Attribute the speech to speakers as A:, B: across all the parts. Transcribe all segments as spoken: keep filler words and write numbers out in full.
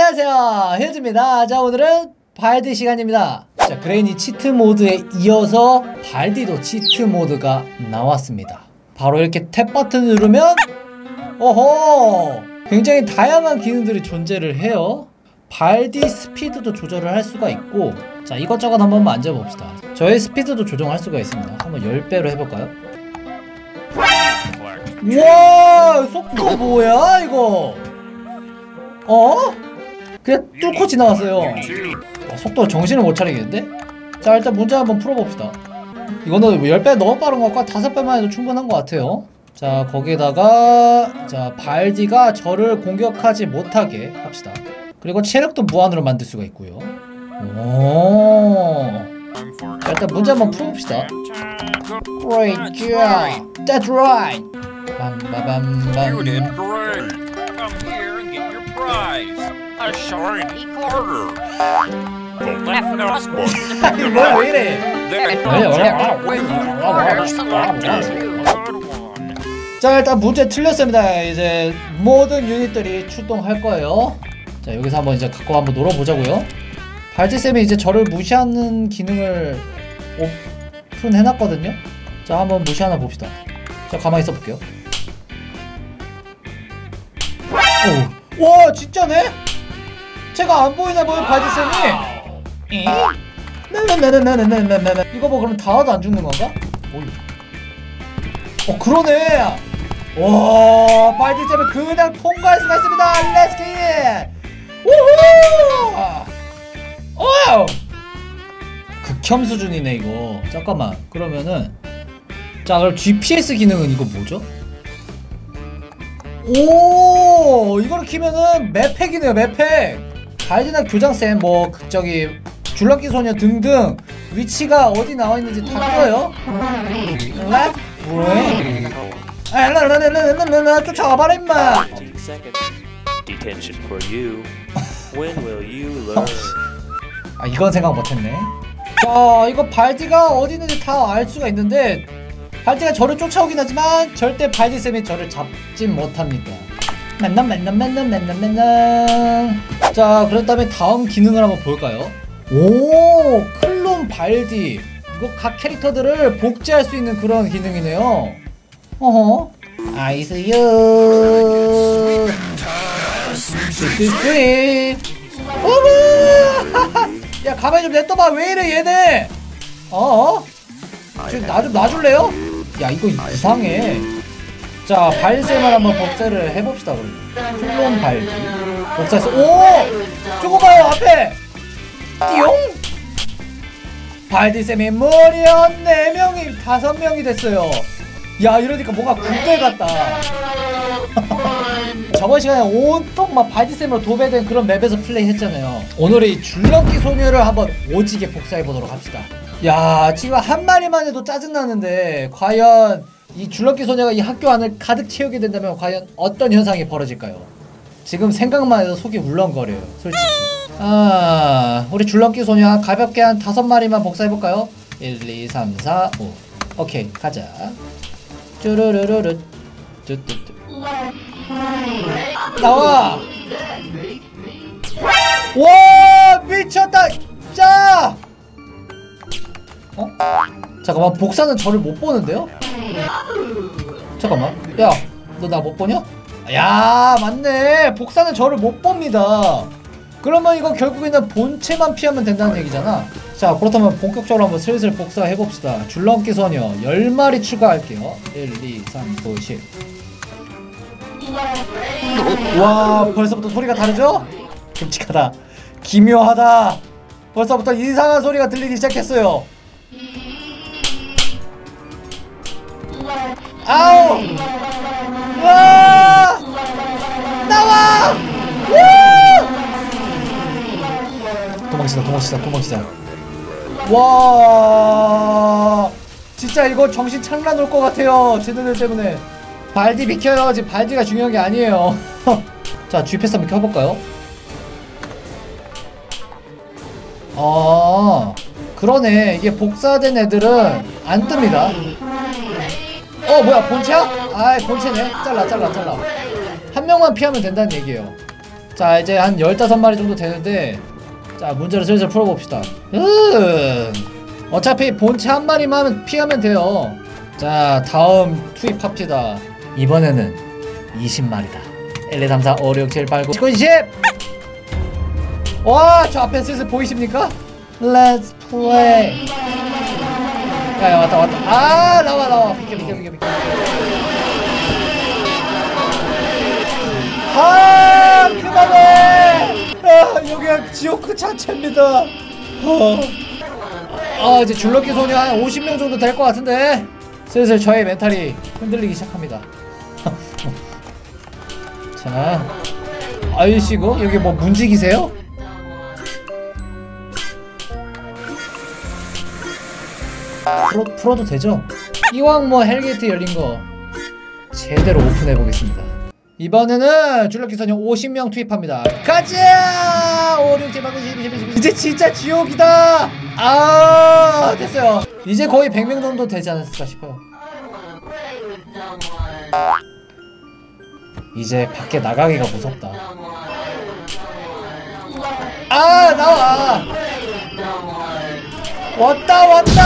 A: 안녕하세요, 휴즈입니다. 자, 오늘은 발디 시간입니다. 자, 그레인이 치트 모드에 이어서 발디도 치트 모드가 나왔습니다. 바로 이렇게 탭 버튼을 누르면 오호! 굉장히 다양한 기능들이 존재를 해요. 발디 스피드도 조절을 할 수가 있고, 자, 이것저것 한번 만져봅시다. 저의 스피드도 조정할 수가 있습니다. 한번 십 배로 해볼까요? 우와! 속도 뭐야 이거? 어? 그냥 뚫고 지나갔어요. 아, 속도 정신을 못 차리겠는데? 자, 일단 문제 한번 풀어봅시다. 이거는 십 배 너무 빠른 것 같고 다섯 배만 해도 충분한 것 같아요. 자, 거기다가 자, 발디가 저를 공격하지 못하게 합시다. 그리고 체력도 무한으로 만들 수가 있고요. 오. 자, 일단 문제 한번 풀어봅시다. Great job. That's right.
B: You did great. Come here and get your prize. A shiny quarter. The left button.
A: 아니, 뭐야, 왜 이래? 자, 일단 문제 틀렸습니다. 이제 모든 유닛들이 출동할 거예요. 자, 여기서 한번 이제 갖고 한번 놀아보자고요. 발디쌤이 이제 저를 무시하는 기능을 오픈해놨거든요. 자, 한번 무시하나 봅시다. 자, 가만히 있어볼게요. 오, 와, 진짜네? 제가 안 보이나 봐요, 발디쌤이. 나나나나나나나나. 이거 뭐 그럼 닿아도 안 죽는 건가? 어, 그러네. 와, 발디쌤은 그냥 통과할 수가 있습니다. 렛츠기. 우후! 와우! 극혐 수준이네 이거. 잠깐만, 그러면은 자, 그럼 지피에스 기능은 이거 뭐죠? 오, 이거를 키면은 맵팩이네요. 맵팩. 발디나 교장쌤 뭐 저기 줄넘기 소녀 등등 위치가 어디 나와있는지 다 떠요. 렛 브레인. 아, 라라라라라라라 쫓아와봐라 임마.
C: Detention for you. When will you learn?
A: 아, 이건 생각 못했네. 자, 이거 발디가 어디 있는지 다 알 수가 있는데 발디가 저를 쫓아오긴 하지만 절대 발디쌤이 저를 잡진 못합니다. 맨날 맨날 맨날 맨날 맨날. 자, 그렇다면 다음 기능을 한번 볼까요? 오, 클론 발디. 이거 각 캐릭터들을 복제할 수 있는 그런 기능이네요. 어허. 아이스유. 스윗. 오브. 야, 가만히 좀 냅둬봐. 왜 이래 얘네? 어어? 나 좀 놔줄래요? 야, 이거 이상해. 자, 발디쌤을 한번 복사를 해봅시다. 그럼 클론 발디 복사해서. 오! 저거 봐요 앞에. 띠용. 발디쌤이 무려 네 명이 다섯 명이 됐어요. 야, 이러니까 뭔가 군대 같다. 저번 시간에 온통 막 발디쌤으로 도배된 그런 맵에서 플레이 했잖아요. 오늘은 이 줄넘기 소녀를 한번 오지게 복사해보도록 합시다. 야, 지금 한 마리만 해도 짜증나는데 과연 이 줄넘기 소녀가 이 학교 안을 가득 채우게 된다면 과연 어떤 현상이 벌어질까요? 지금 생각만 해도 속이 울렁거려요, 솔직히. 아, 우리 줄넘기 소녀 가볍게 한 다섯 마리만 복사해볼까요? 일, 이, 삼, 사, 오. 오케이, 가자. 쭈루루루루. 쭈뚜뚜. 나와! 와, 미쳤다! 짜! 어? 잠깐만, 복사는 저를 못 보는데요? 잠깐만, 야, 너 나 못 보냐? 야, 맞네. 복사는 저를 못 봅니다. 그러면 이거 결국에는 본체만 피하면 된다는 얘기잖아. 자, 그렇다면 본격적으로 한번 슬슬 복사해봅시다. 줄넘기 소녀 열 마리 추가할게요. 일, 이, 삼, 사, 십. 와, 벌써부터 소리가 다르죠? 끔찍하다. 기묘하다. 벌써부터 이상한 소리가 들리기 시작했어요. 아우! 와! 나와! 우! 도망치자, 도망치자, 도망치자. 와! 진짜 이거 정신 창란 올 것 같아요. 쟤네들 때문에. 발디 비켜요. 지금 발디가 중요한 게 아니에요. 자, G패스 한번 켜볼까요? 아, 그러네. 이게 복사된 애들은 안 뜹니다. 어, 뭐야, 본체야? 아이, 본체네. 잘라, 잘라, 잘라. 한 명만 피하면 된다는 얘기예요. 자 이제 한 열다섯 마리 정도 되는데 자 문제를 슬슬 풀어봅시다. 음 어차피 본체 한 마리만 피하면 돼요. 자 다음 투입합시다. 이번에는 이십 마리다. 일, 이, 삼, 사, 오, 육, 칠, 팔, 구, 십! 와 저 앞에 슬슬 보이십니까? Let's play. 야야 왔다 왔다. 아 나와 나와. 비켜 비켜 비켜 비켜. 아 그만해. 아 여기가 지옥 그 자체입니다. 어. 아 이제 줄넘기 소녀 한 오십 명 정도 될 것 같은데 슬슬 저의 멘탈이 흔들리기 시작합니다. 자 아이씨고 여기 뭐 문지기세요? 풀어, 풀어도 되죠? 이왕 뭐 헬게이트 열린거 제대로 오픈해보겠습니다. 이번에는 줄넘기 소녀 오십 명 투입합니다. 가자! 오, 육, 칠, 팔, 구, 십, 십, 십, 이제 진짜 지옥이다! 아 됐어요. 이제 거의 백 명 정도 되지 않았을까 싶어요. 이제 밖에 나가기가 무섭다. 아 나와! 왔다 왔다!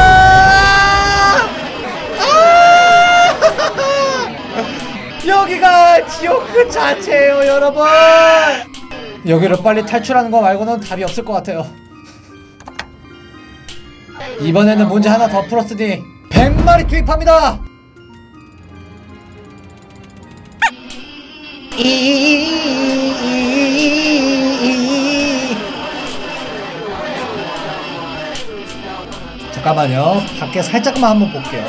A: 아! 여기가 지옥 그 자체예요 여러분. 여기를 빨리 탈출하는 거 말고는 답이 없을 것 같아요. 이번에는 문제 하나 더 풀었으니 백 마리 투입합니다. 잠깐만요. 밖에 살짝만 한번 볼게요.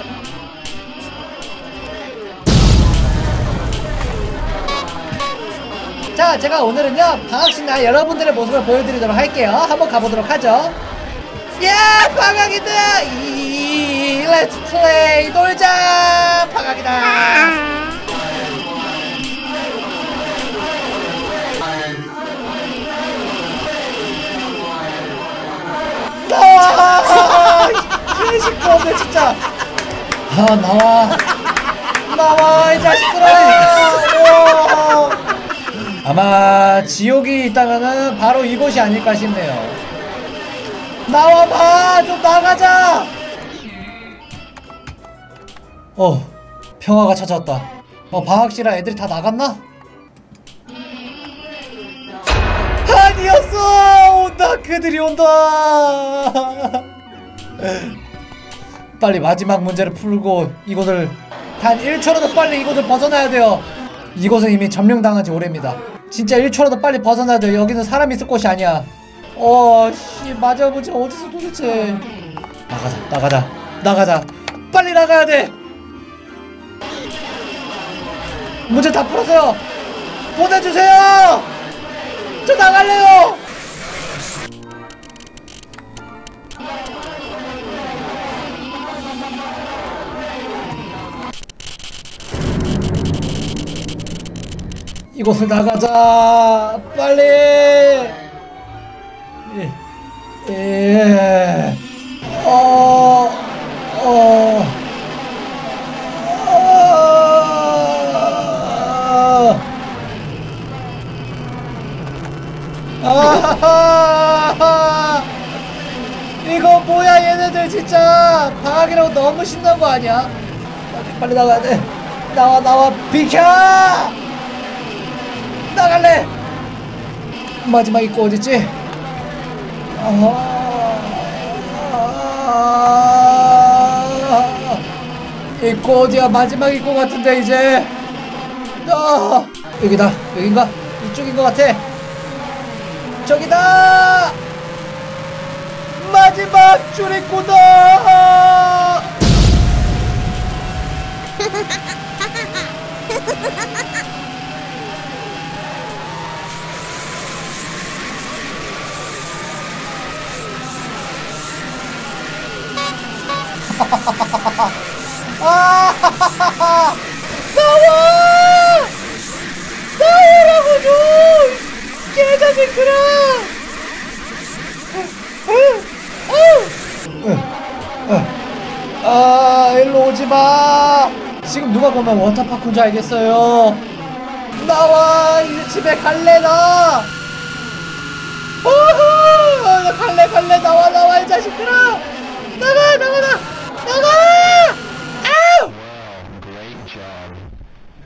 A: 자, 제가 오늘은요 방학식날 여러분들의 모습을 보여드리도록 할게요. 한번 가보도록 하죠. 야, 방학이다. 이, 렛츠 플레이 놀자. 방학이다. 나와! 개시끄럽네 진짜. 아 나와 나와 이 자식들아. 아마 지옥이 있다면은 바로 이곳이 아닐까 싶네요. 나와봐. 좀 나가자. 어 평화가 찾아왔다. 어 방학시라 애들이 다 나갔나? 아니었어. 온다. 그들이 온다. 빨리 마지막 문제를 풀고 이곳을 단 일 초라도 빨리 이곳을 벗어나야 돼요. 이곳은 이미 점령당한 지 오래입니다. 진짜 일 초라도 빨리 벗어나야 돼요. 여기는 사람 있을 곳이 아니야. 어씨 마지막 문제 어디서 도대체. 나가자 나가자 나가자. 빨리 나가야 돼. 문제 다 풀었어요. 보내주세요. 저 나갈래요. 이곳을 나가자. 빨리. 예. 예. 어. 어. 아하하. 이거 뭐야 얘네들 진짜. 방학이라고 너무 신난 거 아니야? 빨리, 빨리 나가야 돼. 나와 나와 비켜. 나갈래. 마지막 입구 어딨지? 아, 입구 어디야? 마지막 입구 같은데 이제. 아, 여기다. 여긴가? 이쪽인 것 같아. 저기다. 마지막 출입구다. 아, 나와! 나오라고 좀! 개자식들아! 아, 일로 오지 마! 지금 누가 보면 워터파크인 줄 알겠어요. 나와. 이제 집에 갈래 나. 우후 나 갈래 갈래 나와 나와 이 자식들아. 나가 나가 나 나가. 아우.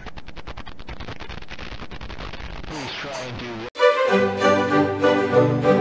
A: Great job.